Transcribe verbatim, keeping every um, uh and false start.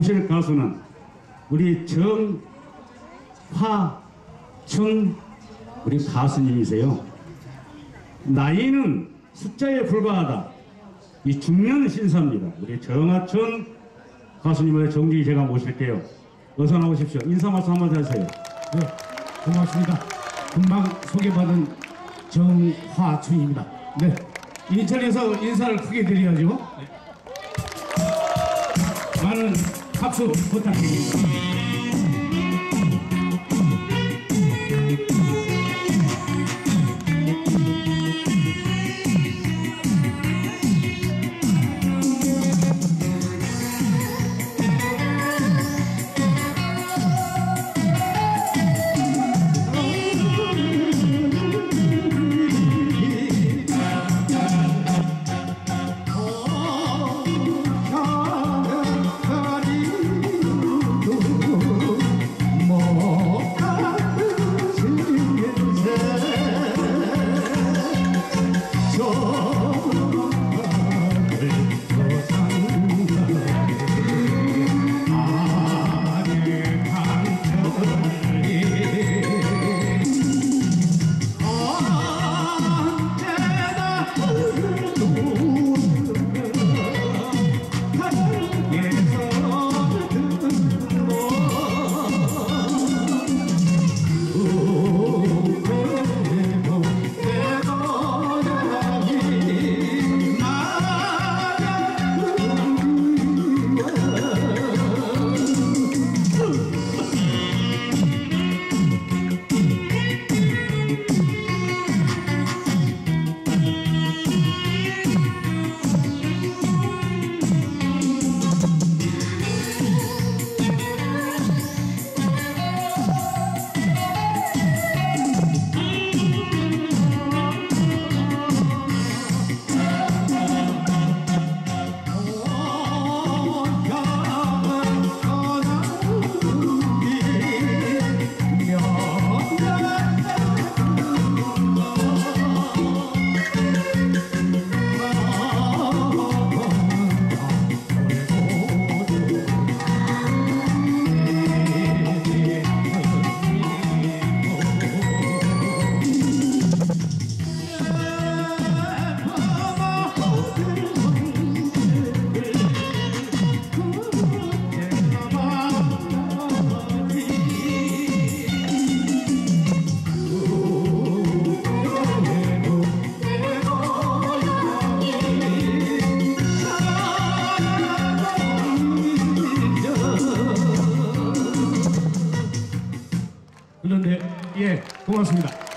실 가수는 우리 정화춘 우리 가수님이세요. 나이는 숫자에 불과하다. 이 중년 신사입니다. 우리 정화춘 가수님을 정중히 제가 모실게요. 어서 나오십시오. 인사 말씀 한번 하세요. 네, 고맙습니다. 금방 소개받은 정화춘입니다. 네, 인천에서 인사를 크게 드려야죠. 네. 많은 박수 부탁드립니다. 그런데 예, 고맙습니다.